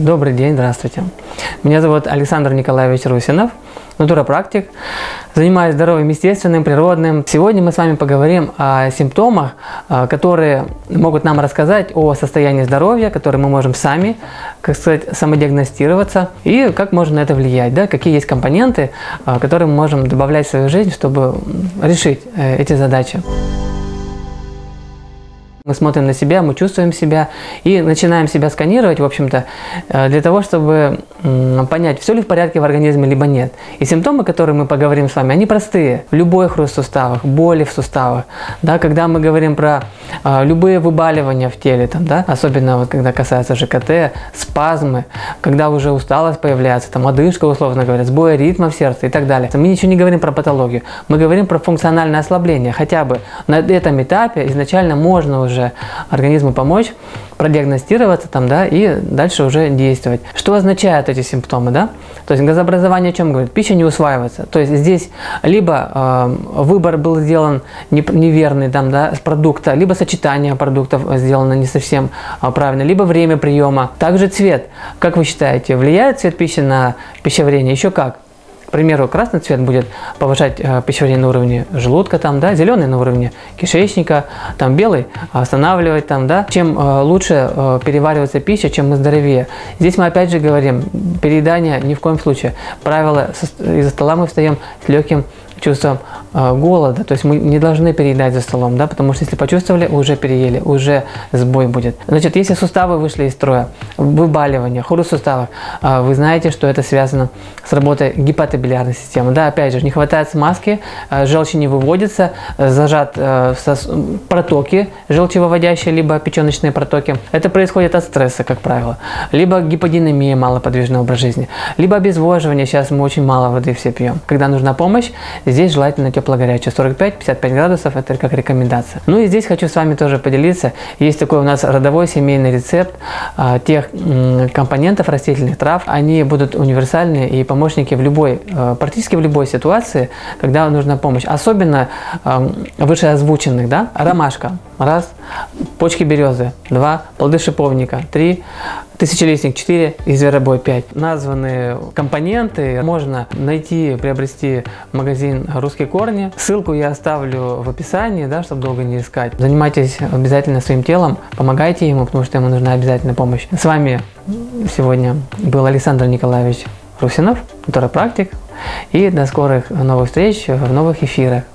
Добрый день, здравствуйте. Меня зовут Александр Николаевич Русинов, натуропрактик. Занимаюсь здоровьем естественным, природным. Сегодня мы с вами поговорим о симптомах, которые могут нам рассказать о состоянии здоровья, которые мы можем сами, как сказать, самодиагностироваться, и как можно на это влиять, да? Какие есть компоненты, которые мы можем добавлять в свою жизнь, чтобы решить эти задачи. Мы смотрим на себя, мы чувствуем себя и начинаем себя сканировать, в общем-то, для того, чтобы понять, все ли в порядке в организме, либо нет. И симптомы, которые мы поговорим с вами, они простые. Любой хруст в суставах, боли в суставах. Да, когда мы говорим про любые выбаливания в теле, там, да, особенно вот, когда касается ЖКТ, спазмы, когда уже усталость появляется, там, одышка, условно говоря, сбои ритма в сердце и так далее. Мы ничего не говорим про патологию, мы говорим про функциональное ослабление. Хотя бы на этом этапе изначально можно уже организму помочь, продиагностироваться там, да, и дальше уже действовать. Что означают эти симптомы, да? То есть газообразование о чем говорит? Пища не усваивается. То есть здесь либо выбор был сделан неверный там, да, с продукта, либо сочетание продуктов сделано не совсем правильно, либо время приема. Также цвет. Как вы считаете, влияет цвет пищи на пищеварение? Еще как? К примеру, красный цвет будет повышать пищеварение на уровне желудка, там, да, зеленый на уровне кишечника, там, белый останавливать, там, да. Чем лучше переваривается пища, чем мы здоровее. Здесь мы опять же говорим, переедание ни в коем случае. Правило, из-за стола мы встаем с легким чувством голода, то есть мы не должны переедать за столом, да, потому что если почувствовали, уже переели, уже сбой будет. Значит, если суставы вышли из строя, выбаливание, хруст суставов, вы знаете, что это связано с работой гепатобилиарной системы, да, опять же, не хватает смазки, желчь не выводится, зажат протоки желчевыводящие, либо печеночные протоки. Это происходит от стресса, как правило, либо гиподинамия, малоподвижный образ жизни, либо обезвоживание, сейчас мы очень мало воды все пьем. Когда нужна помощь, здесь желательно тепло-горячее, 45-55 градусов, это как рекомендация. Ну и здесь хочу с вами тоже поделиться, есть такой у нас родовой семейный рецепт тех компонентов растительных трав, они будут универсальны и помощники в любой, практически в любой ситуации, когда нужна помощь, особенно вышеозвученных, да, ромашка, раз, почки березы, 2, плоды шиповника, 3, тысячелистник, 4 и зверобой, 5. Названные компоненты можно найти, приобрести в магазин «Русские корни». Ссылку я оставлю в описании, да, чтобы долго не искать. Занимайтесь обязательно своим телом, помогайте ему, потому что ему нужна обязательно помощь. С вами сегодня был Александр Николаевич Русинов, натуропрактик. И до скорых новых встреч в новых эфирах.